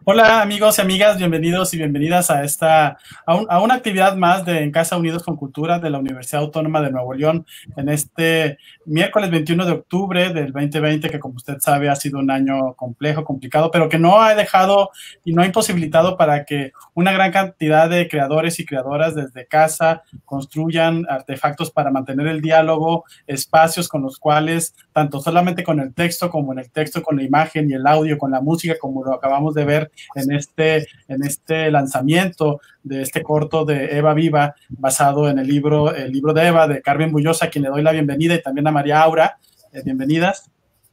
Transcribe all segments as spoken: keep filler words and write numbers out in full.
Hola amigos y amigas, bienvenidos y bienvenidas a esta a, un, a una actividad más de En Casa Unidos con Cultura de la Universidad Autónoma de Nuevo León en este miércoles veintiuno de octubre del veinte veinte, que como usted sabe ha sido un año complejo, complicado, pero que no ha dejado y no ha imposibilitado para que una gran cantidad de creadores y creadoras desde casa construyan artefactos para mantener el diálogo, espacios con los cuales, tanto solamente con el texto como en el texto, con la imagen y el audio, con la música, como lo acabamos de ver en este, en este lanzamiento de este corto de Eva Viva, basado en el libro, el libro de Eva, de Carmen Bullosa, a quien le doy la bienvenida, y también a María Aura. Eh, bienvenidas.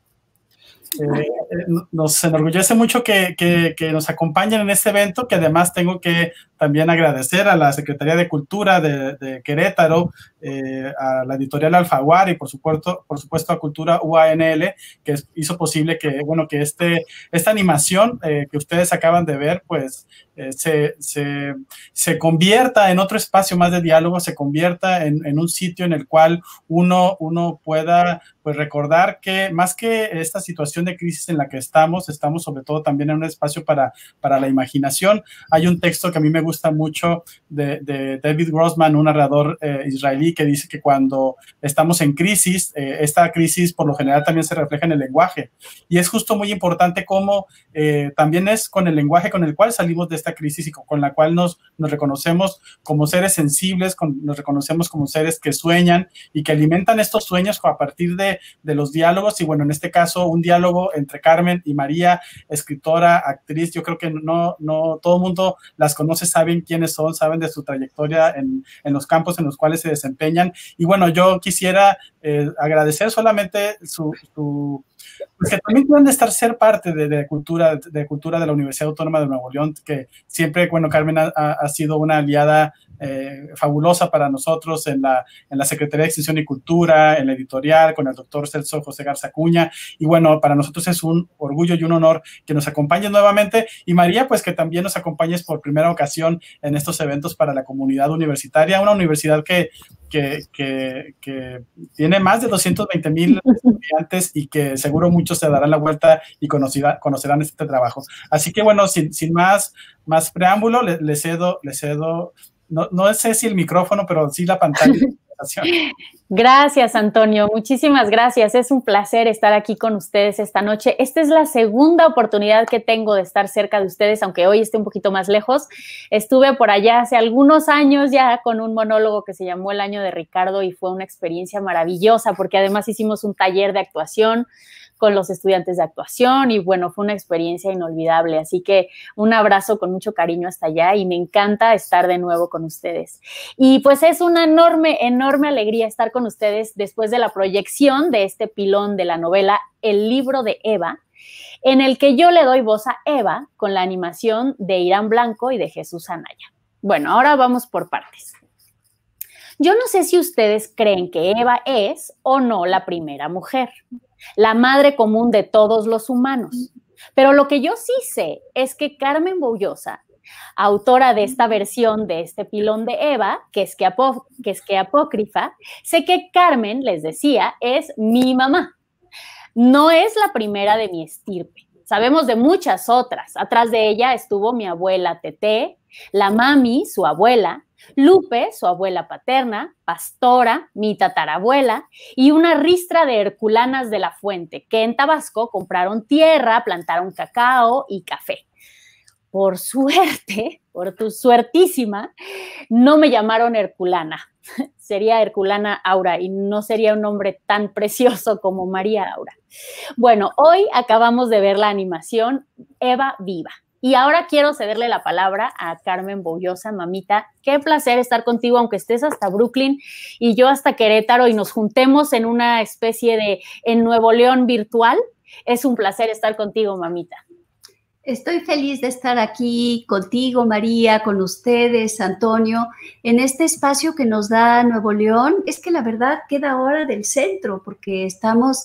Eh, nos enorgullece mucho que, que, que nos acompañen en este evento, que además tengo que también agradecer a la Secretaría de Cultura de, de Querétaro, eh, a la editorial Alfaguara y por supuesto, por supuesto a Cultura U A N L, que hizo posible que, bueno, que este, esta animación eh, que ustedes acaban de ver, pues eh, se, se, se convierta en otro espacio más de diálogo, se convierta en, en un sitio en el cual uno, uno pueda pues recordar que más que esta situación de crisis en la que estamos, estamos sobre todo también en un espacio para, para la imaginación. Hay un texto que a mí me gusta mucho de, de David Grossman, un narrador eh, israelí, que dice que cuando estamos en crisis, eh, esta crisis por lo general también se refleja en el lenguaje. Y es justo muy importante cómo eh, también es con el lenguaje con el cual salimos de esta crisis y con, con la cual nos, nos reconocemos como seres sensibles, con, nos reconocemos como seres que sueñan y que alimentan estos sueños a partir de de los diálogos. Y bueno, en este caso un diálogo entre Carmen y María, escritora, actriz. Yo creo que no, no todo el mundo las conoce, saben quiénes son, saben de su trayectoria en, en los campos en los cuales se desempeñan. Y bueno, yo quisiera eh, agradecer solamente su, su porque también pueden estar ser parte de, de cultura de cultura de la Universidad Autónoma de Nuevo León, que siempre, bueno, Carmen ha, ha sido una aliada eh, fabulosa para nosotros en la, en la Secretaría de Extensión y Cultura, en la editorial, con el doctor Celso José Garza Acuña, y bueno, para nosotros es un orgullo y un honor que nos acompañes nuevamente, y María, pues que también nos acompañes por primera ocasión en estos eventos para la comunidad universitaria, una universidad que Que, que, que tiene más de doscientos veinte mil estudiantes y que seguro muchos se darán la vuelta y conocerá, conocerán este trabajo. Así que bueno, sin, sin más, más preámbulo, le, le cedo, le cedo no, no sé si el micrófono, pero sí la pantalla. Gracias, Antonio. Muchísimas gracias. Es un placer estar aquí con ustedes esta noche. Esta es la segunda oportunidad que tengo de estar cerca de ustedes, aunque hoy esté un poquito más lejos. Estuve por allá hace algunos años ya con un monólogo que se llamó El Año de Ricardo y fue una experiencia maravillosa porque además hicimos un taller de actuación con los estudiantes de actuación y bueno, fue una experiencia inolvidable, así que un abrazo con mucho cariño hasta allá y me encanta estar de nuevo con ustedes. Y pues es una enorme, enorme alegría estar con ustedes después de la proyección de este pilón de la novela El Libro de Eva, en el que yo le doy voz a Eva con la animación de Irán Blanco y de Jesús Anaya. Bueno, ahora vamos por partes. Yo no sé si ustedes creen que Eva es o no la primera mujer, la madre común de todos los humanos. Pero lo que yo sí sé es que Carmen Bullosa, autora de esta versión de este pilón de Eva, que es que, apó, que es que apócrifa, sé que Carmen, les decía, es mi mamá. No es la primera de mi estirpe. Sabemos de muchas otras. Atrás de ella estuvo mi abuela Teté, la mami, su abuela, Lupe, su abuela paterna, Pastora, mi tatarabuela, y una ristra de herculanas de la Fuente, que en Tabasco compraron tierra, plantaron cacao y café. Por suerte, por tu suertísima, no me llamaron Herculana. Sería Herculana Aura y no sería un nombre tan precioso como María Aura. Bueno, hoy acabamos de ver la animación Eva Viva. Y ahora quiero cederle la palabra a Carmen Bullosa. Mamita, qué placer estar contigo, aunque estés hasta Brooklyn y yo hasta Querétaro y nos juntemos en una especie de en Nuevo León virtual. Es un placer estar contigo, mamita. Estoy feliz de estar aquí contigo, María, con ustedes, Antonio, en este espacio que nos da Nuevo León. Es que la verdad queda ahora del centro, porque estamos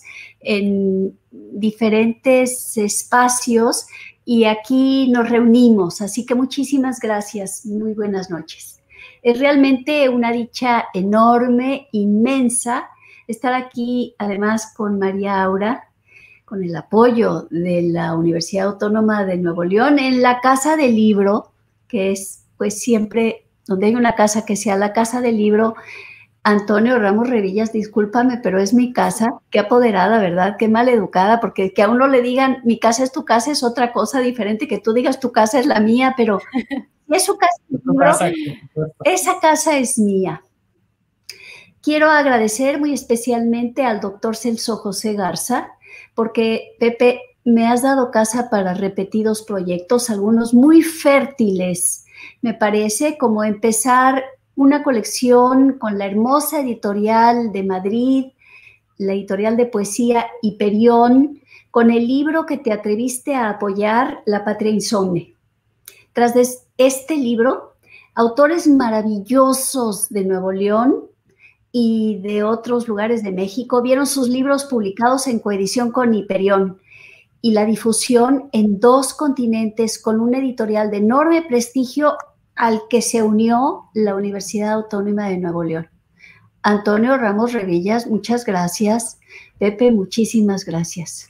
en diferentes espacios y aquí nos reunimos. Así que muchísimas gracias. Muy buenas noches. Es realmente una dicha enorme, inmensa, estar aquí además con María Aura, con el apoyo de la Universidad Autónoma de Nuevo León, en la Casa del Libro, que es pues siempre donde hay una casa que sea la Casa del Libro. Antonio Ramos Revillas, discúlpame, pero es mi casa. Qué apoderada, ¿verdad? Qué mal educada, porque que a uno le digan mi casa es tu casa es otra cosa diferente, que tú digas tu casa es la mía, pero es su casa, libro, esa casa es mía. Quiero agradecer muy especialmente al doctor Celso José Garza, porque, Pepe, me has dado casa para repetidos proyectos, algunos muy fértiles, me parece, como empezar una colección con la hermosa editorial de Madrid, la editorial de poesía Hiperión, con el libro que te atreviste a apoyar, La Patria Insomne. Tras de este libro, autores maravillosos de Nuevo León y de otros lugares de México vieron sus libros publicados en coedición con Hiperión y la difusión en dos continentes con una editorial de enorme prestigio al que se unió la Universidad Autónoma de Nuevo León. Antonio Ramos Revillas, muchas gracias. Pepe, muchísimas gracias.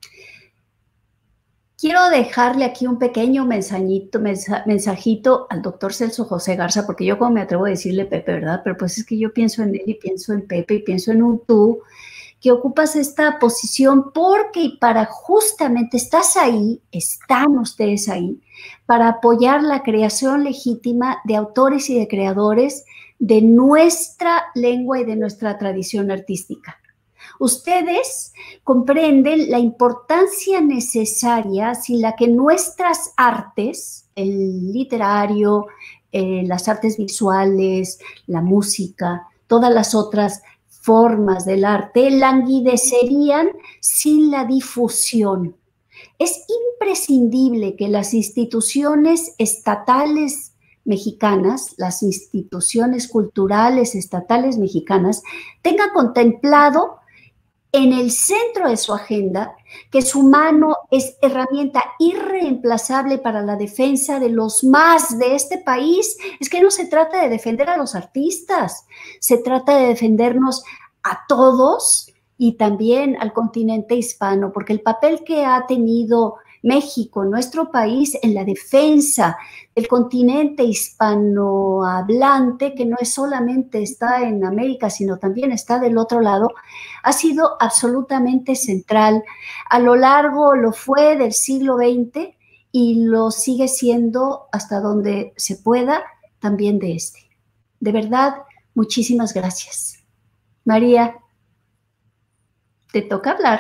Quiero dejarle aquí un pequeño mensajito, mensajito al doctor Celso José Garza, porque yo como me atrevo a decirle Pepe, ¿verdad? Pero pues es que yo pienso en él y pienso en Pepe y pienso en un tú, que ocupas esta posición porque y para justamente estás ahí, están ustedes ahí, para apoyar la creación legítima de autores y de creadores de nuestra lengua y de nuestra tradición artística. Ustedes comprenden la importancia necesaria sin la que nuestras artes, el literario, eh, las artes visuales, la música, todas las otras formas del arte, languidecerían sin la difusión. Es imprescindible que las instituciones estatales mexicanas, las instituciones culturales estatales mexicanas, tengan contemplado en el centro de su agenda que su mano es herramienta irreemplazable para la defensa de los más de este país. Es que no se trata de defender a los artistas, se trata de defendernos a todos y también al continente hispano, porque el papel que ha tenido México, nuestro país, en la defensa del continente hispanohablante, que no es solamente está en América, sino también está del otro lado, ha sido absolutamente central. A lo largo, lo fue del siglo veinte y lo sigue siendo hasta donde se pueda, también de este. De verdad, muchísimas gracias. María, te toca hablar.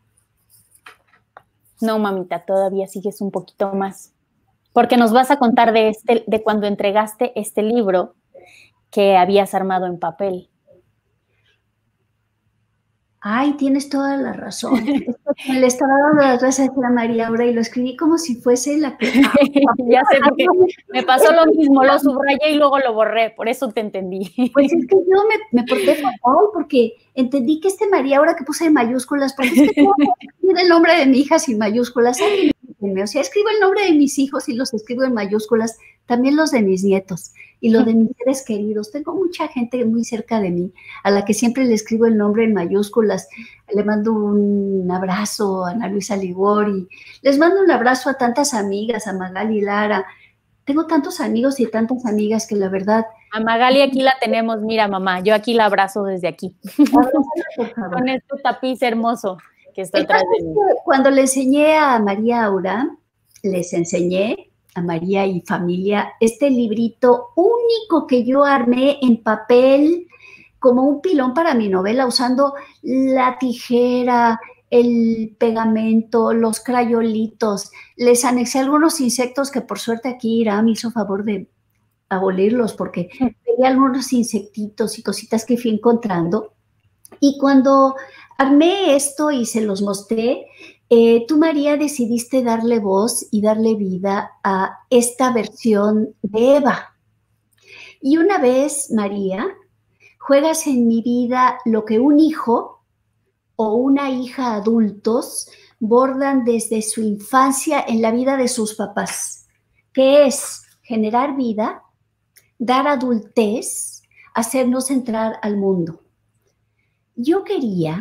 No, mamita, todavía sigues un poquito más, porque nos vas a contar de, este, de cuando entregaste este libro que habías armado en papel. Ay, tienes toda la razón. Le estaba dando las gracias a María ahora y lo escribí como si fuese la que... Ya sé, porque me pasó lo mismo, lo subrayé y luego lo borré, por eso te entendí. Pues es que yo me, me porté fatal porque entendí que este María ahora que puse en mayúsculas, porque es que no escribir el nombre de mi hija sin mayúsculas, o sea, escribo el nombre de mis hijos y los escribo en mayúsculas, también los de mis nietos y los de mis seres queridos. Tengo mucha gente muy cerca de mí a la que siempre le escribo el nombre en mayúsculas. Le mando un abrazo a Ana Luisa Ligori, les mando un abrazo a tantas amigas, a Magali y Lara. Tengo tantos amigos y tantas amigas que la verdad... A Magali aquí la tenemos, mira mamá, yo aquí la abrazo desde aquí. Con este tapiz hermoso que está atrás de mí. Cuando le enseñé a María Aura, les enseñé a María y familia este librito único que yo armé en papel como un pilón para mi novela, usando la tijera, el pegamento, los crayolitos. Les anexé algunos insectos que por suerte aquí Irán me hizo favor de abolirlos porque veía algunos insectitos y cositas que fui encontrando. Y cuando armé esto y se los mostré, eh, tú, María, decidiste darle voz y darle vida a esta versión de Eva. Y una vez, María, juegas en mi vida lo que un hijo o una hija adultos bordan desde su infancia en la vida de sus papás, que es generar vida, dar adultez, hacernos entrar al mundo. Yo quería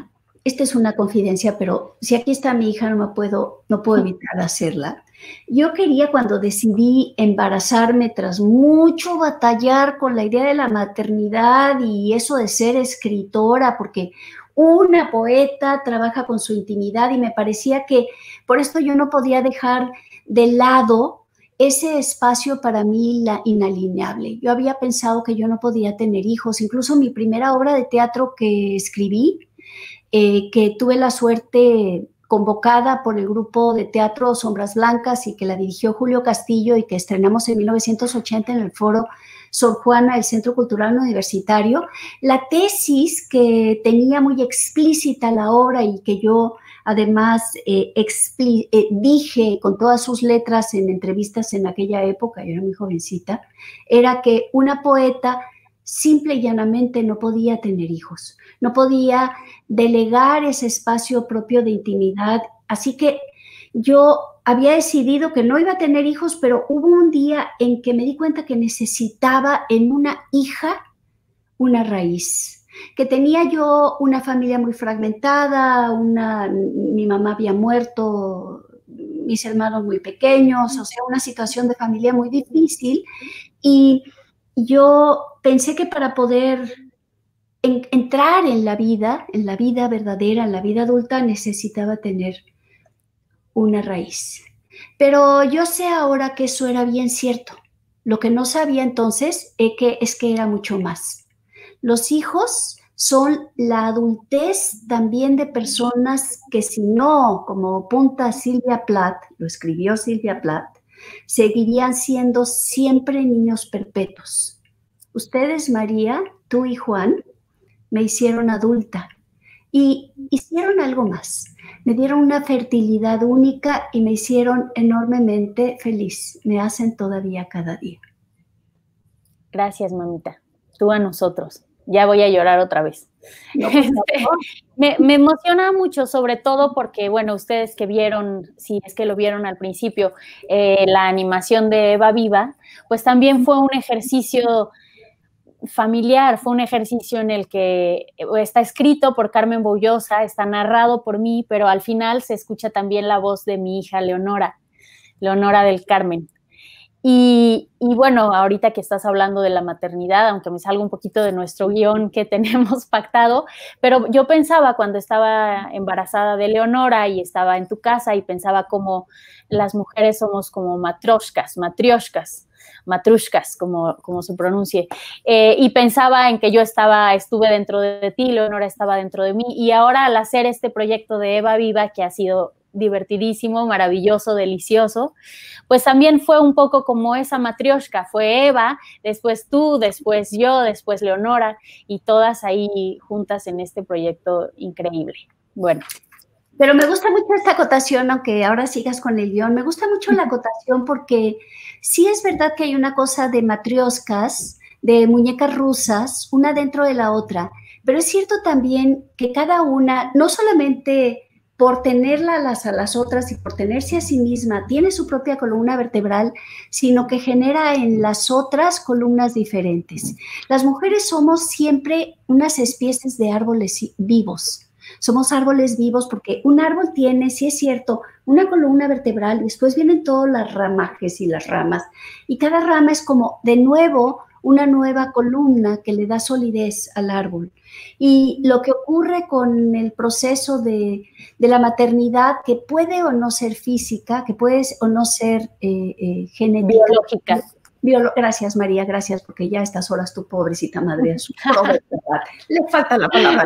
esta es una confidencia, pero si aquí está mi hija, no me puedo, no puedo evitar hacerla. Yo quería, cuando decidí embarazarme, tras mucho batallar con la idea de la maternidad y eso de ser escritora, porque una poeta trabaja con su intimidad y me parecía que por esto yo no podía dejar de lado ese espacio para mí la inalienable. Yo había pensado que yo no podía tener hijos. Incluso mi primera obra de teatro que escribí, eh, que tuve la suerte convocada por el grupo de teatro Sombras Blancas y que la dirigió Julio Castillo y que estrenamos en mil novecientos ochenta en el Foro Sor Juana, el Centro Cultural Universitario. La tesis que tenía muy explícita la obra y que yo además eh, eh, dije con todas sus letras en entrevistas en aquella época, yo era muy jovencita, era que una poeta simple y llanamente no podía tener hijos, no podía delegar ese espacio propio de intimidad. Así que yo había decidido que no iba a tener hijos, pero hubo un día en que me di cuenta que necesitaba en una hija una raíz, que tenía yo una familia muy fragmentada, una, mi mamá había muerto, mis hermanos muy pequeños, o sea, una situación de familia muy difícil, y yo pensé que para poder en, entrar en la vida, en la vida verdadera, en la vida adulta, necesitaba tener una raíz. Pero yo sé ahora que eso era bien cierto. Lo que no sabía entonces es que, es que era mucho más. Los hijos son la adultez también de personas que, si no, como apunta Silvia Plath, lo escribió Silvia Plath, seguirían siendo siempre niños perpetuos. Ustedes, María, tú y Juan, me hicieron adulta y hicieron algo más. Me dieron una fertilidad única y me hicieron enormemente feliz. Me hacen todavía cada día. Gracias, mamita. Tú a nosotros. Ya voy a llorar otra vez. No, este, me, me emociona mucho, sobre todo porque, bueno, ustedes que vieron, si es que lo vieron al principio, eh, la animación de Eva Viva, pues también fue un ejercicio familiar, fue un ejercicio en el que está escrito por Carmen Boullosa, está narrado por mí, pero al final se escucha también la voz de mi hija Leonora, Leonora del Carmen. Y, y bueno, ahorita que estás hablando de la maternidad, aunque me salga un poquito de nuestro guión que tenemos pactado, pero yo pensaba cuando estaba embarazada de Leonora y estaba en tu casa y pensaba como las mujeres somos como matrioshkas, matrioshkas, matrushkas, como, como se pronuncie, eh, y pensaba en que yo estaba, estuve dentro de ti, Leonora estaba dentro de mí, y ahora al hacer este proyecto de Eva Viva, que ha sido divertidísimo, maravilloso, delicioso, pues también fue un poco como esa matrioshka, fue Eva, después tú, después yo, después Leonora, y todas ahí juntas en este proyecto increíble. Bueno. Pero me gusta mucho esta acotación, aunque ahora sigas con el guión, me gusta mucho la acotación porque sí es verdad que hay una cosa de matrioshkas, de muñecas rusas, una dentro de la otra, pero es cierto también que cada una, no solamente por tenerla las, a las otras y por tenerse a sí misma, tiene su propia columna vertebral, sino que genera en las otras columnas diferentes. Las mujeres somos siempre unas especies de árboles vivos. Somos árboles vivos porque un árbol tiene, sí es cierto, una columna vertebral y después vienen todos los ramajes y las ramas. Y cada rama es como, de nuevo, una nueva columna que le da solidez al árbol. Y lo que ocurre con el proceso de, de la maternidad, que puede o no ser física, que puede o no ser eh, eh, genética. Biológica. Biolo gracias, María, gracias, porque ya a estas horas tu pobrecita madre es le falta la palabra.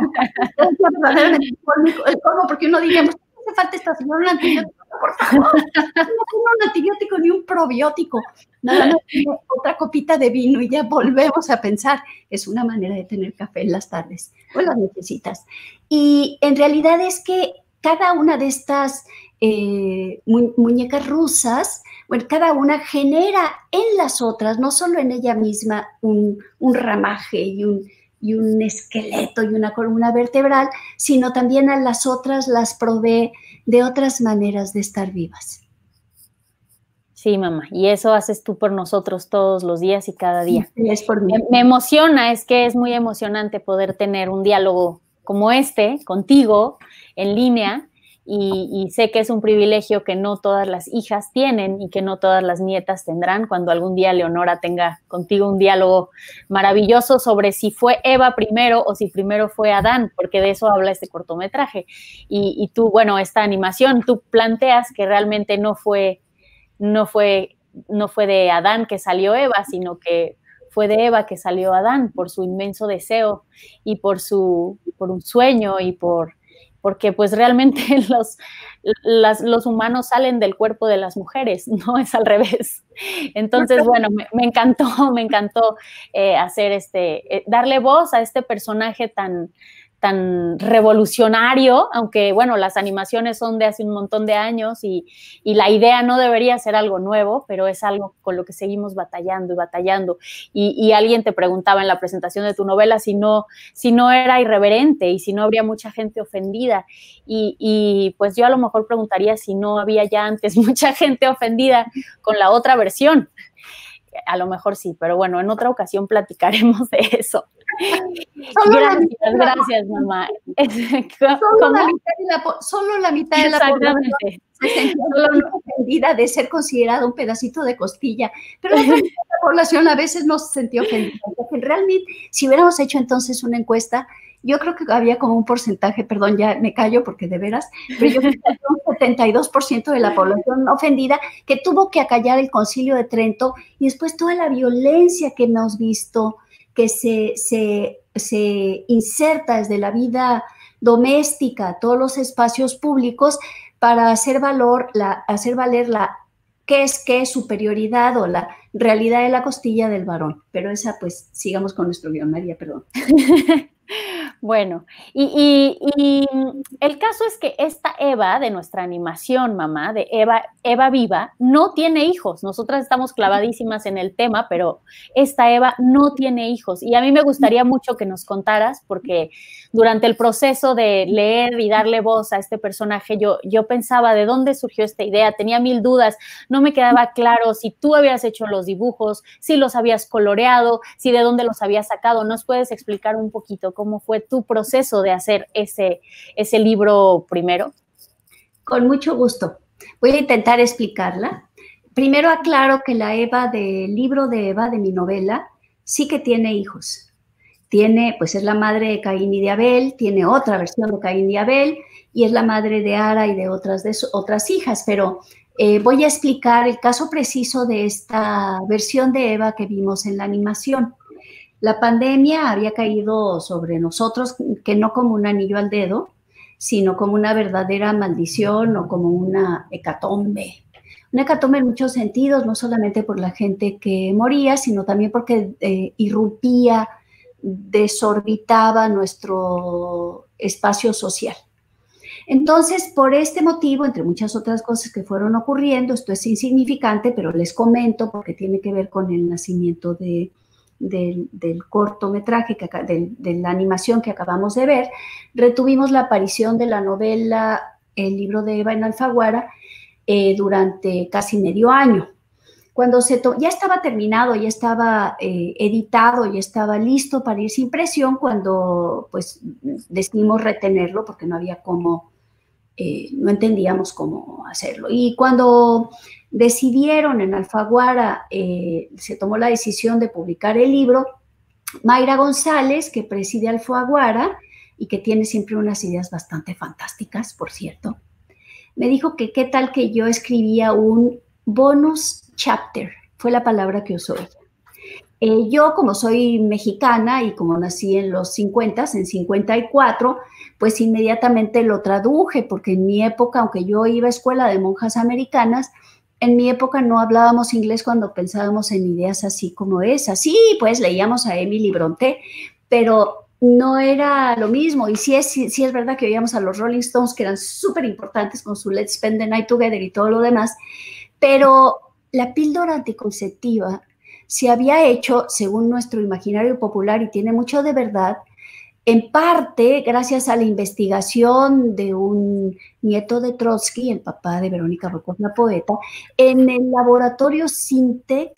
El colmo, porque uno diría, pues, hace falta esta señora un antibiótico, por favor. No tiene un antibiótico ni un probiótico. Nada más tiene otra copita de vino y ya volvemos a pensar. Es una manera de tener café en las tardes o en las nochecitas. Y en realidad es que cada una de estas eh, mu muñecas rusas, bueno, cada una genera en las otras, no solo en ella misma, un, un ramaje y un, y un esqueleto y una columna vertebral, sino también a las otras las provee de otras maneras de estar vivas. Sí, mamá, y eso haces tú por nosotros todos los días y cada día. Sí, es por mí. Me, me emociona, es que es muy emocionante poder tener un diálogo como este, contigo, en línea, y, y sé que es un privilegio que no todas las hijas tienen y que no todas las nietas tendrán cuando algún día Leonora tenga contigo un diálogo maravilloso sobre si fue Eva primero o si primero fue Adán, porque de eso habla este cortometraje. Y, y tú, bueno, esta animación, tú planteas que realmente no fue, no fue, no fue de Adán que salió Eva, sino que fue de Eva que salió Adán por su inmenso deseo y por, su, por un sueño y por... porque pues realmente los, las, los humanos salen del cuerpo de las mujeres, no es al revés. Entonces, bueno, me, me encantó, me encantó eh, hacer este, eh, darle voz a este personaje tan, tan revolucionario, aunque, bueno, las animaciones son de hace un montón de años y, y la idea no debería ser algo nuevo, pero es algo con lo que seguimos batallando y batallando. Y, y alguien te preguntaba en la presentación de tu novela si no, si no era irreverente y si no habría mucha gente ofendida. Y, y pues yo a lo mejor preguntaría si no había ya antes mucha gente ofendida con la otra versión. A lo mejor sí, pero bueno, en otra ocasión platicaremos de eso. Solo gracias, la gracias, mamá. Solo la, mitad de la, solo la mitad de la población se sentía ofendida de ser considerada un pedacito de costilla, pero la otra mitad de la población a veces no se sentía ofendida. Porque realmente, si hubiéramos hecho entonces una encuesta, yo creo que había como un porcentaje, perdón, ya me callo porque de veras, pero yo creo que había un setenta y dos por ciento de la población ofendida que tuvo que acallar el Concilio de Trento y después toda la violencia que hemos visto, que se, se, se inserta desde la vida doméstica, todos los espacios públicos, para hacer, valor, la, hacer valer la qué es qué superioridad o la realidad de la costilla del varón. Pero esa, pues, sigamos con nuestro guión, María, perdón. Bueno, y, y, y el caso es que esta Eva de nuestra animación, mamá, de Eva, Eva Viva, no tiene hijos. Nosotras estamos clavadísimas en el tema, pero esta Eva no tiene hijos. Y a mí me gustaría mucho que nos contaras, porque durante el proceso de leer y darle voz a este personaje, yo, yo pensaba de dónde surgió esta idea, tenía mil dudas, no me quedaba claro si tú habías hecho los dibujos, si los habías coloreado, si de dónde los habías sacado. ¿Nos puedes explicar un poquito cómo fue tu proceso de hacer ese, ese libro primero? Con mucho gusto. Voy a intentar explicarla. Primero aclaro que la Eva del libro de Eva, de mi novela, sí que tiene hijos. Tiene, pues es la madre de Caín y de Abel, tiene otra versión de Caín y Abel, y es la madre de Ara y de otras, de su, otras hijas, pero eh, voy a explicar el caso preciso de esta versión de Eva que vimos en la animación. La pandemia había caído sobre nosotros, que no como un anillo al dedo, sino como una verdadera maldición o como una hecatombe. Una hecatombe en muchos sentidos, no solamente por la gente que moría, sino también porque eh, irrumpía, desorbitaba nuestro espacio social. Entonces, por este motivo, entre muchas otras cosas que fueron ocurriendo, esto es insignificante, pero les comento porque tiene que ver con el nacimiento de... Del, del cortometraje, que, de, de la animación que acabamos de ver, retuvimos la aparición de la novela El libro de Eva en Alfaguara eh, durante casi medio año. Cuando se ya estaba terminado, ya estaba eh, editado, ya estaba listo para irse a impresión, cuando pues decidimos retenerlo porque no había cómo, eh, no entendíamos cómo hacerlo. Y cuando decidieron en Alfaguara, eh, se tomó la decisión de publicar el libro, Mayra González, que preside Alfaguara y que tiene siempre unas ideas bastante fantásticas, por cierto, me dijo que qué tal que yo escribía un bonus chapter, fue la palabra que usó ella. Eh, yo, como soy mexicana y como nací en los cincuenta, en cincuenta y cuatro, pues inmediatamente lo traduje, porque en mi época, aunque yo iba a escuela de monjas americanas, en mi época no hablábamos inglés cuando pensábamos en ideas así como esas. Sí, pues leíamos a Emily Brontë, pero no era lo mismo. Y sí es, sí, sí es verdad que oíamos a los Rolling Stones, que eran súper importantes con su Let's Spend the Night Together y todo lo demás, pero la píldora anticonceptiva se había hecho, según nuestro imaginario popular, y tiene mucho de verdad, en parte gracias a la investigación de un nieto de Trotsky, el papá de Verónica Rocos, la poeta, en el laboratorio Syntex,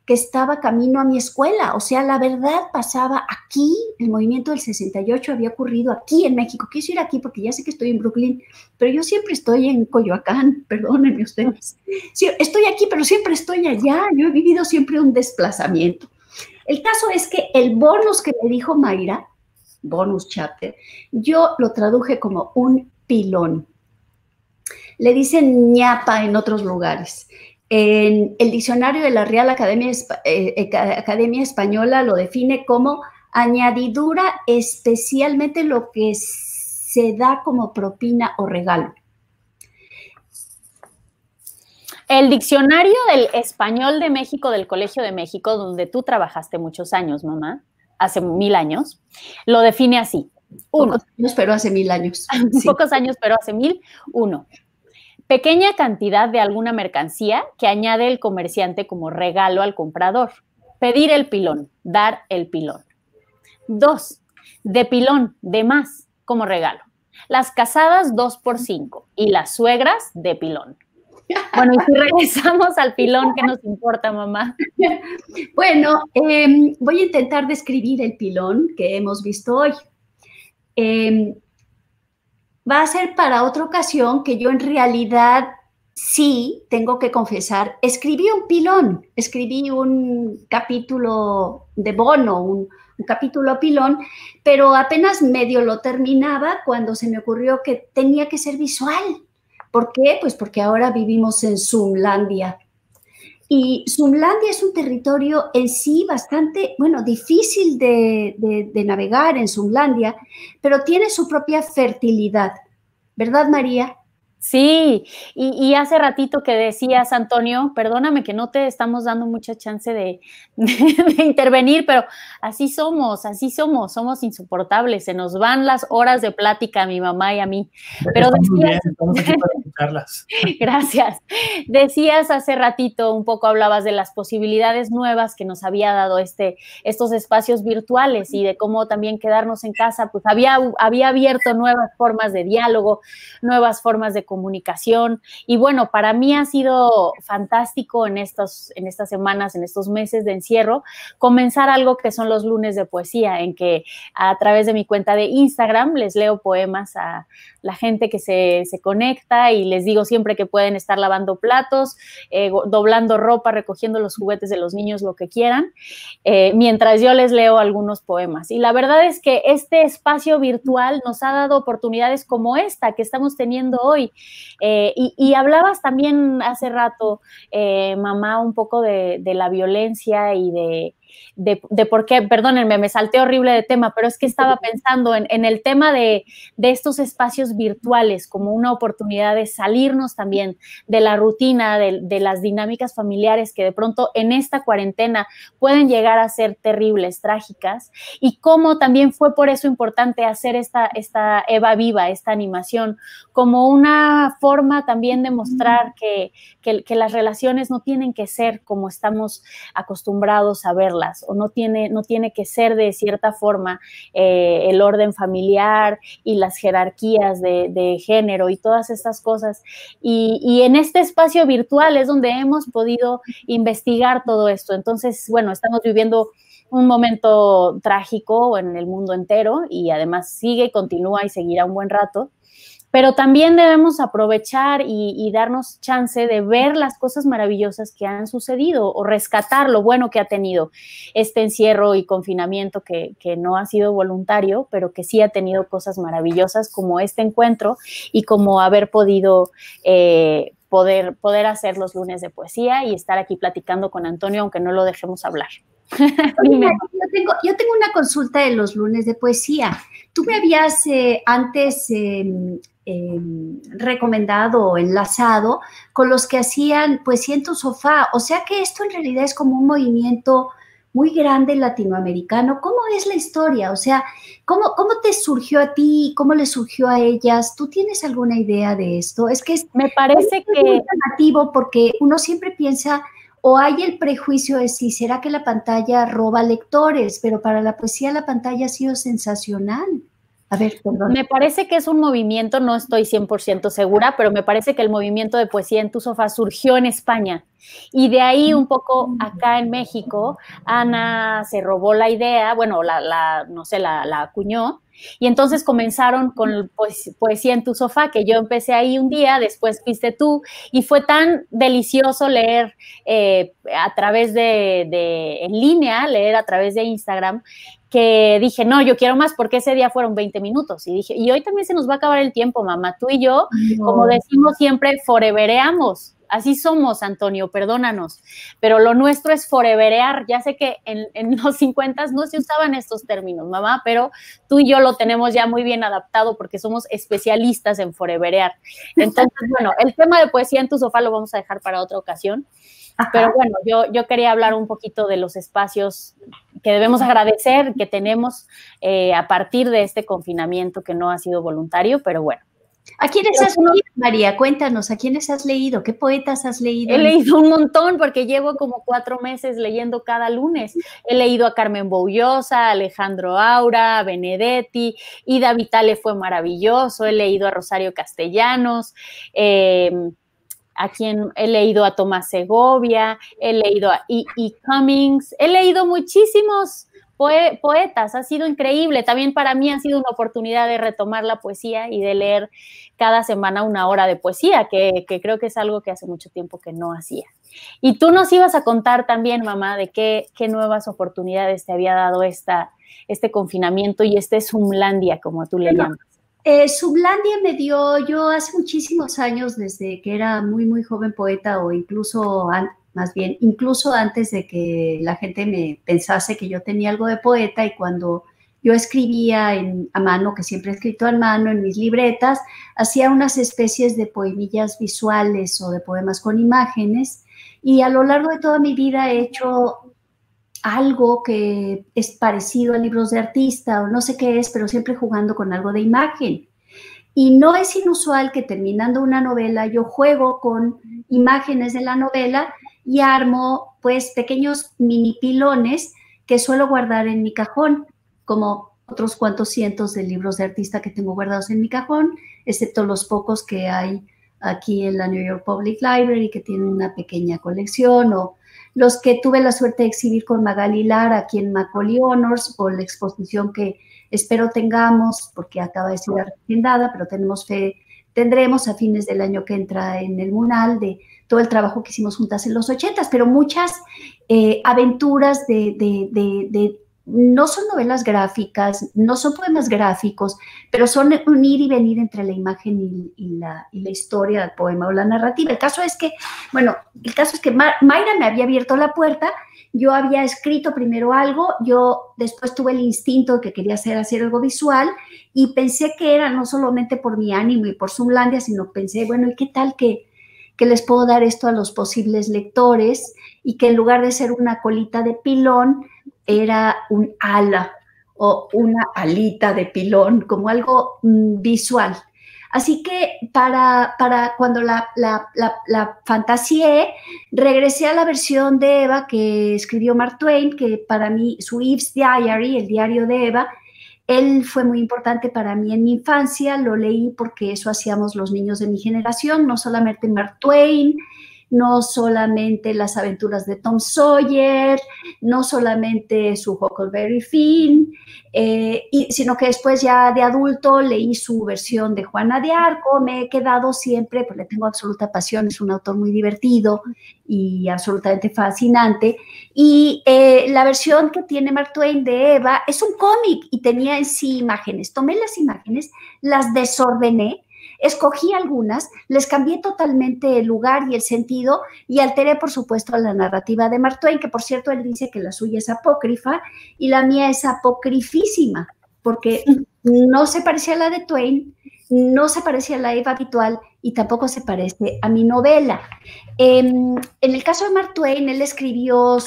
que estaba camino a mi escuela. O sea, la verdad pasaba aquí, el movimiento del sesenta y ocho había ocurrido aquí en México. Quise ir aquí porque ya sé que estoy en Brooklyn, pero yo siempre estoy en Coyoacán, perdónenme ustedes. Sí, estoy aquí, pero siempre estoy allá. Yo he vivido siempre un desplazamiento. El caso es que el bonus que me dijo Mayra, bonus chapter, yo lo traduje como un pilón. Le dicen ñapa en otros lugares. En el diccionario de la Real Academia, eh, Academia Española lo define como añadidura, especialmente lo que se da como propina o regalo. El diccionario del español de México, del Colegio de México, donde tú trabajaste muchos años, mamá, hace mil años, lo define así. Uno. Pocos años, pero hace mil años. Sí. Pocos años, pero hace mil. Uno. Pequeña cantidad de alguna mercancía que añade el comerciante como regalo al comprador. Pedir el pilón, dar el pilón. Dos. De pilón, de más, como regalo. Las casadas, dos por cinco. Y las suegras, de pilón. Bueno, y si regresamos al pilón, ¿qué nos importa, mamá? Bueno, eh, voy a intentar describir el pilón que hemos visto hoy. Eh, va a ser para otra ocasión que yo en realidad sí, tengo que confesar, escribí un pilón, escribí un capítulo de Bono, un, un capítulo pilón, pero apenas medio lo terminaba cuando se me ocurrió que tenía que ser visual. ¿Por qué? Pues porque ahora vivimos en Zoomlandia. Y Zoomlandia es un territorio en sí bastante, bueno, difícil de, de, de navegar en Zoomlandia, pero tiene su propia fertilidad. ¿Verdad, María? Sí, y, y hace ratito que decías, Antonio, perdóname que no te estamos dando mucha chance de, de, de intervenir, pero así somos, así somos, somos insoportables, se nos van las horas de plática a mi mamá y a mí. Pero estamos decías, bien, estamos aquí para escucharlas. Gracias. Decías hace ratito, un poco hablabas de las posibilidades nuevas que nos había dado este, estos espacios virtuales y de cómo también quedarnos en casa, pues había, había abierto nuevas formas de diálogo, nuevas formas de comunicación. Y bueno, para mí ha sido fantástico en, estos, en estas semanas, en estos meses de encierro, comenzar algo que son los lunes de poesía, en que a través de mi cuenta de Instagram les leo poemas a la gente que se, se conecta y les digo siempre que pueden estar lavando platos, eh, doblando ropa, recogiendo los juguetes de los niños, lo que quieran, eh, mientras yo les leo algunos poemas. Y la verdad es que este espacio virtual nos ha dado oportunidades como esta que estamos teniendo hoy. Eh, y, y hablabas también hace rato, eh, mamá, un poco de, de la violencia y de, de, de por qué, perdónenme, me salté horrible de tema, pero es que estaba pensando en, en el tema de, de estos espacios virtuales como una oportunidad de salirnos también de la rutina, de, de las dinámicas familiares que de pronto en esta cuarentena pueden llegar a ser terribles, trágicas, y cómo también fue por eso importante hacer esta, esta Eva Viva, esta animación, como una forma también de mostrar que, que, que las relaciones no tienen que ser como estamos acostumbrados a verlas, o no tiene, no tiene que ser de cierta forma eh, el orden familiar y las jerarquías de, de género y todas estas cosas. Y, y en este espacio virtual es donde hemos podido investigar todo esto. Entonces, bueno, estamos viviendo un momento trágico en el mundo entero y además sigue, continúa y seguirá un buen rato. Pero también debemos aprovechar y, y darnos chance de ver las cosas maravillosas que han sucedido o rescatar lo bueno que ha tenido este encierro y confinamiento que, que no ha sido voluntario, pero que sí ha tenido cosas maravillosas como este encuentro y como haber podido eh, poder, poder hacer los lunes de poesía y estar aquí platicando con Antonio, aunque no lo dejemos hablar. Oye, yo, tengo, yo tengo una consulta de los lunes de poesía. Tú me habías eh, antes eh, eh, recomendado o enlazado con los que hacían poesía en tu sofá. O sea que esto en realidad es como un movimiento muy grande latinoamericano. ¿Cómo es la historia? O sea, ¿cómo, cómo te surgió a ti? ¿Cómo le surgió a ellas? ¿Tú tienes alguna idea de esto? Es que es, me parece es que muy llamativo porque uno siempre piensa, o hay el prejuicio de si será que la pantalla roba lectores, pero para la poesía la pantalla ha sido sensacional. A ver, perdón. Me parece que es un movimiento, no estoy cien por ciento segura, pero me parece que el movimiento de poesía en tu sofá surgió en España. Y de ahí un poco acá en México, Ana se robó la idea, bueno, la, la no sé, la, la acuñó. Y entonces comenzaron con poesía en tu sofá, que yo empecé ahí un día, después fuiste tú, y fue tan delicioso leer eh, a través de, de, en línea, leer a través de Instagram, que dije, no, yo quiero más, porque ese día fueron veinte minutos, y dije, y hoy también se nos va a acabar el tiempo, mamá, tú y yo, no. Como decimos siempre, forevereamos. Así somos, Antonio, perdónanos, pero lo nuestro es foreverear. Ya sé que en, en los cincuenta no se usaban estos términos, mamá, pero tú y yo lo tenemos ya muy bien adaptado porque somos especialistas en foreverear. Entonces, bueno, el tema de poesía en tu sofá lo vamos a dejar para otra ocasión. Ajá. Pero bueno, yo, yo quería hablar un poquito de los espacios que debemos agradecer, que tenemos eh, a partir de este confinamiento que no ha sido voluntario, pero bueno. ¿A quiénes has leído, María? Cuéntanos, ¿a quiénes has leído? ¿Qué poetas has leído? He leído un montón porque llevo como cuatro meses leyendo cada lunes. He leído a Carmen Boullosa, a Alejandro Aura, a Benedetti, Ida Vitale fue maravilloso, he leído a Rosario Castellanos, eh, a quien he leído a Tomás Segovia, he leído a E. E. Cummings, he leído muchísimos Poe poetas, ha sido increíble. También para mí ha sido una oportunidad de retomar la poesía y de leer cada semana una hora de poesía, que, que creo que es algo que hace mucho tiempo que no hacía. Y tú nos ibas a contar también, mamá, de qué, qué nuevas oportunidades te había dado esta, este confinamiento y este Zoomlandia, como tú le bueno, llamas. Eh, Zoomlandia me dio, yo hace muchísimos años, desde que era muy, muy joven poeta, o incluso antes, más bien, incluso antes de que la gente me pensase que yo tenía algo de poeta, y cuando yo escribía en, a mano, que siempre he escrito a mano en mis libretas, hacía unas especies de poemillas visuales o de poemas con imágenes, y a lo largo de toda mi vida he hecho algo que es parecido a libros de artista, o no sé qué es, pero siempre jugando con algo de imagen. Y no es inusual que terminando una novela yo juego con imágenes de la novela y armo pues pequeños mini pilones que suelo guardar en mi cajón, como otros cuantos cientos de libros de artista que tengo guardados en mi cajón, excepto los pocos que hay aquí en la New York Public Library, que tienen una pequeña colección, o los que tuve la suerte de exhibir con Magali Lara aquí en Macaulay Honors, o la exposición que espero tengamos, porque acaba de ser arrendada, pero tenemos fe, tendremos a fines del año que entra en el Munal, de todo el trabajo que hicimos juntas en los ochentas, pero muchas eh, aventuras de, de, de, de, no son novelas gráficas, no son poemas gráficos, pero son un ir y venir entre la imagen y, y, la, y la historia del poema o la narrativa. El caso es que, bueno, el caso es que Ma Mayra me había abierto la puerta. Yo había escrito primero algo, yo después tuve el instinto de que quería hacer, hacer algo visual, y pensé que era no solamente por mi ánimo y por Zoomlandia, sino pensé, bueno, ¿y qué tal que, que les puedo dar esto a los posibles lectores? Y que en lugar de ser una colita de pilón, era un ala o una alita de pilón, como algo mmm, visual. Así que para, para cuando la, la, la, la fantasié, regresé a la versión de Eva que escribió Mark Twain, que para mí, su Eve's Diary, el diario de Eva, él fue muy importante para mí en mi infancia. Lo leí porque eso hacíamos los niños de mi generación, no solamente Mark Twain, no solamente las aventuras de Tom Sawyer, no solamente su Huckleberry Finn, eh, y, sino que después ya de adulto leí su versión de Juana de Arco. Me he quedado siempre, pues le tengo absoluta pasión, es un autor muy divertido y absolutamente fascinante. Y eh, la versión que tiene Mark Twain de Eva es un cómic y tenía en sí imágenes. Tomé las imágenes, las desordené, escogí algunas, les cambié totalmente el lugar y el sentido, y alteré, por supuesto, la narrativa de Mark Twain, que por cierto él dice que la suya es apócrifa y la mía es apocrifísima, porque no se parece a la de Twain, no se parece a la Eva habitual y tampoco se parece a mi novela. Eh, en el caso de Mark Twain, él escribió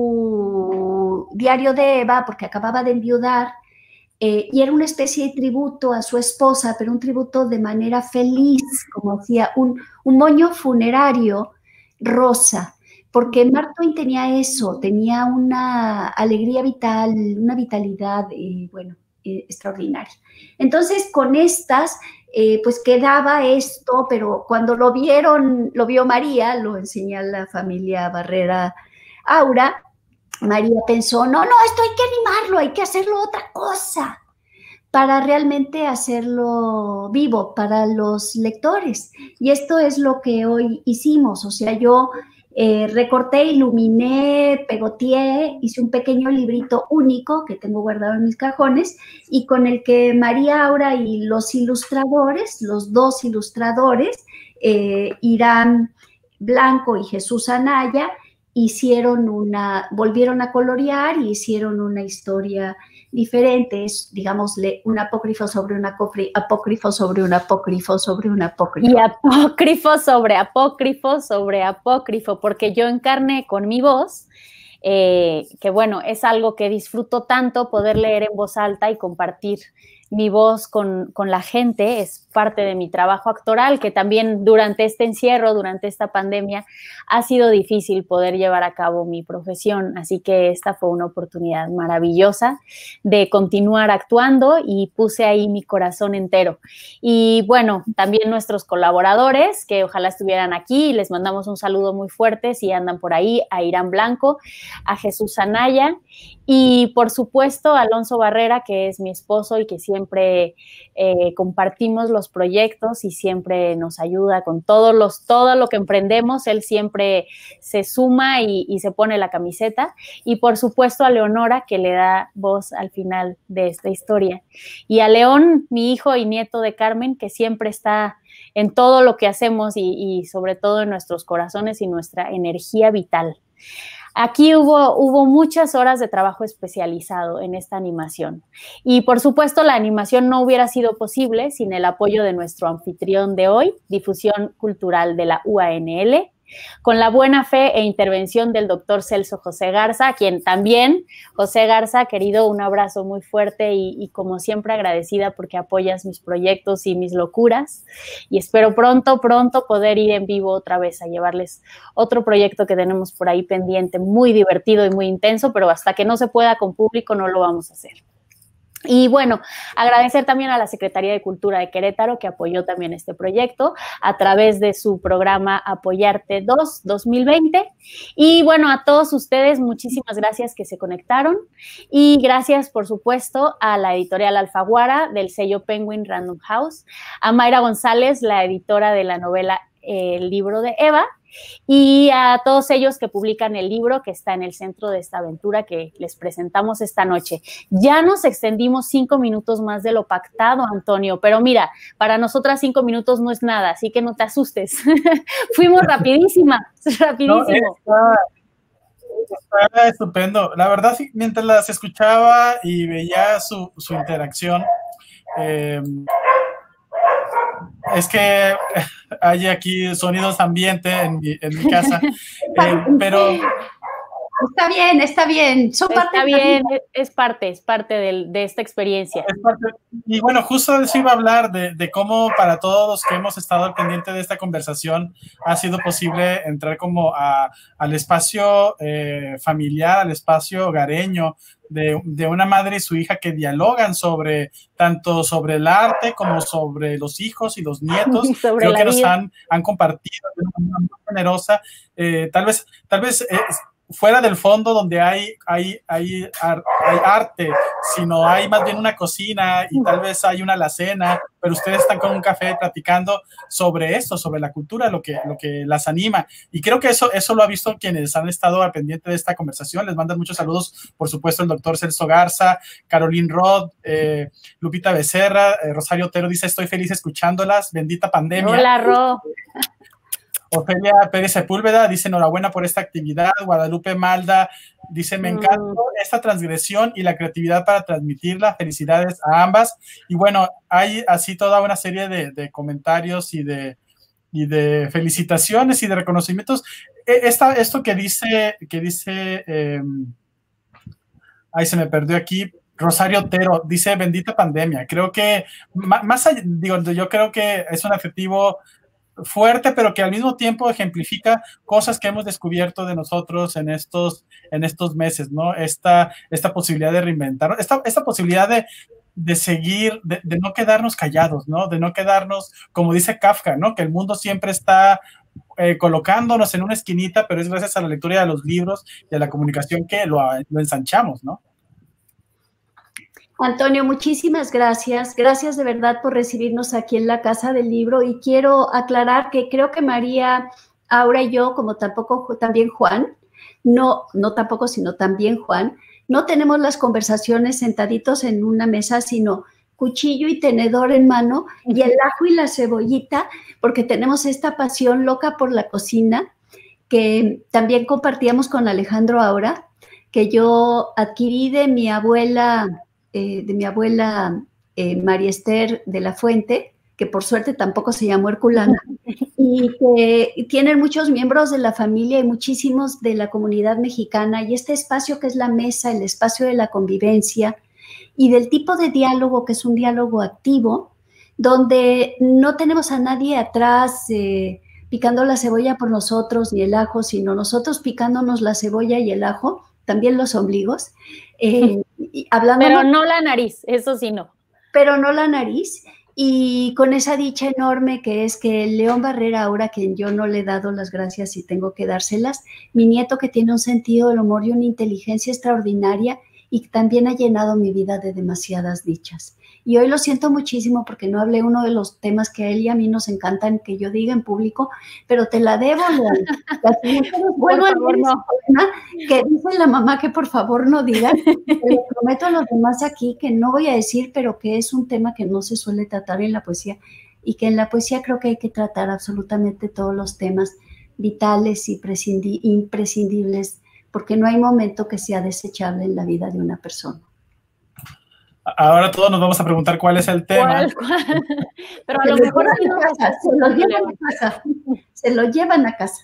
su diario de Eva porque acababa de enviudar, Eh, y era una especie de tributo a su esposa, pero un tributo de manera feliz, como hacía un, un moño funerario rosa, porque Mark Twain tenía eso, tenía una alegría vital, una vitalidad, eh, bueno, eh, extraordinaria. Entonces, con estas, eh, pues quedaba esto, pero cuando lo vieron, lo vio María, lo enseñé a la familia Barrera Aura, María pensó, no, no, esto hay que animarlo, hay que hacerlo otra cosa, para realmente hacerlo vivo para los lectores. Y esto es lo que hoy hicimos. O sea, yo eh, recorté, iluminé, pegoteé, hice un pequeño librito único que tengo guardado en mis cajones y con el que María Aura y los ilustradores, los dos ilustradores, eh, Irán Blanco y Jesús Anaya, hicieron una, volvieron a colorear y hicieron una historia diferente, es, digámosle, un apócrifo sobre un apócrifo sobre un apócrifo sobre un apócrifo. Y apócrifo sobre apócrifo sobre apócrifo, porque yo encarné con mi voz, eh, que bueno, es algo que disfruto tanto, poder leer en voz alta y compartir mi voz con, con la gente, es parte de mi trabajo actoral, que también durante este encierro, durante esta pandemia, ha sido difícil poder llevar a cabo mi profesión, así que esta fue una oportunidad maravillosa de continuar actuando y puse ahí mi corazón entero. Y bueno, también nuestros colaboradores, que ojalá estuvieran aquí, les mandamos un saludo muy fuerte si andan por ahí, a Irán Blanco, a Jesús Anaya y por supuesto a Alonso Barrera, que es mi esposo y que siempre eh, compartimos los proyectos y siempre nos ayuda con todos los, todo lo que emprendemos. Él siempre se suma y, y se pone la camiseta. Y por supuesto a Leonora, que le da voz al final de esta historia. Y a León, mi hijo y nieto de Carmen, que siempre está en todo lo que hacemos y, y sobre todo en nuestros corazones y nuestra energía vital. Aquí hubo, hubo muchas horas de trabajo especializado en esta animación y por supuesto la animación no hubiera sido posible sin el apoyo de nuestro anfitrión de hoy, Difusión Cultural de la U A N L, con la buena fe e intervención del doctor Celso José Garza, a quien también, José Garza, querido, un abrazo muy fuerte y, y como siempre agradecida porque apoyas mis proyectos y mis locuras y espero pronto, pronto poder ir en vivo otra vez a llevarles otro proyecto que tenemos por ahí pendiente, muy divertido y muy intenso, pero hasta que no se pueda con público no lo vamos a hacer. Y bueno, agradecer también a la Secretaría de Cultura de Querétaro que apoyó también este proyecto a través de su programa Apoyarte dos dos mil veinte. Y bueno, a todos ustedes, muchísimas gracias que se conectaron y gracias, por supuesto, a la editorial Alfaguara del sello Penguin Random House, a Mayra González, la editora de la novela El libro de Eva, y a todos ellos que publican el libro que está en el centro de esta aventura que les presentamos esta noche. Ya nos extendimos cinco minutos más de lo pactado, Antonio, pero mira, para nosotras cinco minutos no es nada, así que no te asustes. Fuimos rapidísimas, rapidísimo. No, está, está estupendo. La verdad, mientras las escuchaba y veía su, su interacción, eh, es que hay aquí sonidos ambiente en mi, en mi casa, eh, pero... Está bien, está bien. Son está parte bien, de... es parte, es parte de, de esta experiencia. Es parte, y bueno, justo eso iba a hablar de, de cómo para todos los que hemos estado al pendiente de esta conversación ha sido posible entrar como a, al espacio eh, familiar, al espacio hogareño, de, de una madre y su hija que dialogan sobre, tanto sobre el arte como sobre los hijos y los nietos. Creo que vida. nos han, han compartido de una manera muy generosa. Eh, tal vez, tal vez eh, fuera del fondo donde hay, hay, hay, hay arte, sino hay más bien una cocina y tal vez hay una alacena, pero ustedes están con un café platicando sobre esto, sobre la cultura, lo que, lo que las anima. Y creo que eso, eso lo ha visto quienes han estado al pendiente de esta conversación. Les mandan muchos saludos, por supuesto, el doctor Celso Garza, Caroline Rod, eh, Lupita Becerra, eh, Rosario Otero dice, estoy feliz escuchándolas, bendita pandemia. Hola, Ro. Ofelia Pérez Sepúlveda dice enhorabuena por esta actividad. Guadalupe Malda dice me encanta mm. esta transgresión y la creatividad para transmitirla. Felicidades a ambas. Y bueno, hay así toda una serie de, de comentarios y de, y de felicitaciones y de reconocimientos. Esta, esto que dice, que dice, eh, ay, se me perdió aquí. Rosario Otero dice bendita pandemia. Creo que más allá, digo, yo creo que es un adjetivo fuerte, pero que al mismo tiempo ejemplifica cosas que hemos descubierto de nosotros en estos, en estos meses, ¿no? Esta, esta posibilidad de reinventar, esta, esta posibilidad de, de seguir, de, de no quedarnos callados, ¿no? De no quedarnos, como dice Kafka, ¿no? Que el mundo siempre está eh, colocándonos en una esquinita, pero es gracias a la lectura de los libros y a la comunicación que lo, lo ensanchamos, ¿no? Antonio, muchísimas gracias. Gracias de verdad por recibirnos aquí en la Casa del Libro, y quiero aclarar que creo que María, Aura y yo, como tampoco también Juan, no, no tampoco, sino también Juan, no tenemos las conversaciones sentaditos en una mesa, sino cuchillo y tenedor en mano y el ajo y la cebollita, porque tenemos esta pasión loca por la cocina que también compartíamos con Alejandro Aura, que yo adquirí de mi abuela, eh, de mi abuela eh, María Esther de la Fuente, que por suerte tampoco se llamó Herculana, y que tienen muchos miembros de la familia y muchísimos de la comunidad mexicana, y este espacio que es la mesa, el espacio de la convivencia y del tipo de diálogo que es un diálogo activo, donde no tenemos a nadie atrás eh, picando la cebolla por nosotros ni el ajo, sino nosotros picándonos la cebolla y el ajo, también los ombligos, eh, y hablando. Pero no la nariz, eso sí no. Pero no la nariz. Y con esa dicha enorme que es que León Barrera, ahora a quien yo no le he dado las gracias y tengo que dárselas, mi nieto que tiene un sentido del humor y una inteligencia extraordinaria y también ha llenado mi vida de demasiadas dichas. Y hoy lo siento muchísimo porque no hablé uno de los temas que a él y a mí nos encantan que yo diga en público, pero te la debo, León. Bueno, por favor, no. Que dice la mamá que por favor no diga. Le prometo a los demás aquí que no voy a decir, pero que es un tema que no se suele tratar en la poesía y que en la poesía creo que hay que tratar absolutamente todos los temas vitales y imprescindibles, porque no hay momento que sea desechable en la vida de una persona. Ahora todos nos vamos a preguntar cuál es el tema. ¿Cuál, cuál? Pero a lo mejor sí no se lo llevan a casa. Se lo llevan a casa.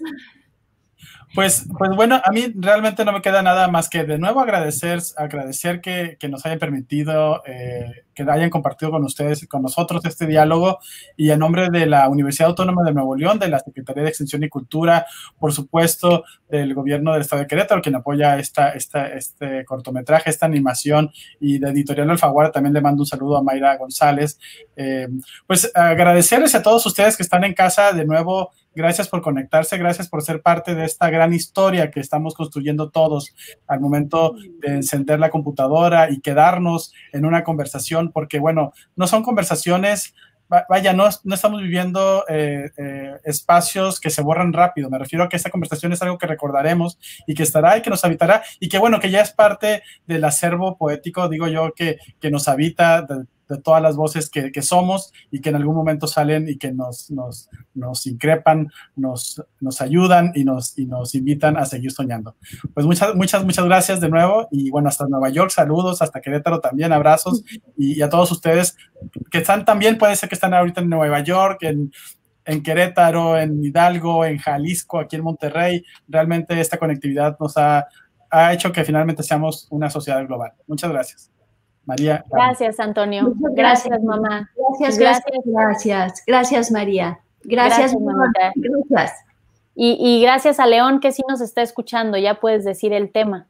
Pues, pues bueno, a mí realmente no me queda nada más que de nuevo agradecer, agradecer que, que nos hayan permitido, eh, que hayan compartido con ustedes y con nosotros este diálogo, y en nombre de la Universidad Autónoma de Nuevo León, de la Secretaría de Extensión y Cultura, por supuesto, del Gobierno del Estado de Querétaro, quien apoya esta, esta, este cortometraje, esta animación, y de Editorial Alfaguara también le mando un saludo a Mayra González. Eh, pues agradecerles a todos ustedes que están en casa de nuevo. Gracias por conectarse, gracias por ser parte de esta gran historia que estamos construyendo todos al momento de encender la computadora y quedarnos en una conversación, porque bueno, no son conversaciones, vaya, no, no estamos viviendo eh, eh, espacios que se borran rápido. Me refiero a que esta conversación es algo que recordaremos y que estará y que nos habitará, y que bueno, que ya es parte del acervo poético, digo yo, que, que nos habita, de, de todas las voces que, que somos y que en algún momento salen y que nos, nos, nos increpan, nos, nos ayudan y nos, y nos invitan a seguir soñando. Pues muchas, muchas, muchas gracias de nuevo, y bueno, hasta Nueva York, saludos, hasta Querétaro también, abrazos, y, y a todos ustedes que están también, puede ser que están ahorita en Nueva York, en, en Querétaro, en Hidalgo, en Jalisco, aquí en Monterrey. Realmente esta conectividad nos ha, ha hecho que finalmente seamos una sociedad global. Muchas gracias. María. Gracias, Antonio. Gracias, gracias, mamá. Gracias, gracias, gracias. Gracias, María. Gracias, gracias, mamita. Gracias. Y, y gracias a León, que sí nos está escuchando. Ya puedes decir el tema.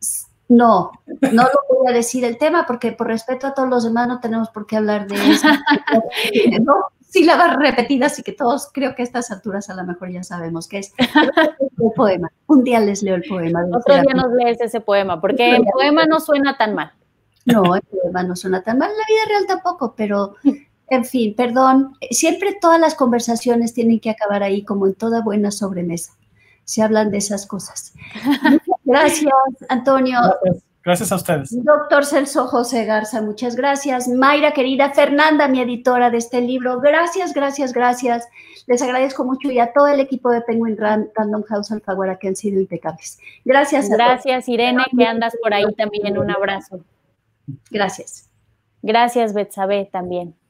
No, no lo voy a decir el tema porque por respeto a todos los demás no tenemos por qué hablar de eso. No, sílabas repetidas y que todos creo que a estas alturas a lo mejor ya sabemos qué es. El poema. Un día les leo el poema. Otro día nos lees ese poema, porque el poema no suena tan mal. No, el poema no suena tan mal, la vida real tampoco, pero en fin, perdón, siempre todas las conversaciones tienen que acabar ahí, como en toda buena sobremesa. Se hablan de esas cosas. Muchas gracias, Antonio. Gracias, gracias a ustedes. Doctor Celso José Garza, muchas gracias. Mayra, querida, Fernanda, mi editora de este libro, gracias, gracias, gracias. Les agradezco mucho, y a todo el equipo de Penguin Random House Alfaguara, que han sido impecables. Gracias. A gracias, todos. Irene, que andas por ahí también. Un abrazo. Gracias. Gracias, Betsabe, también.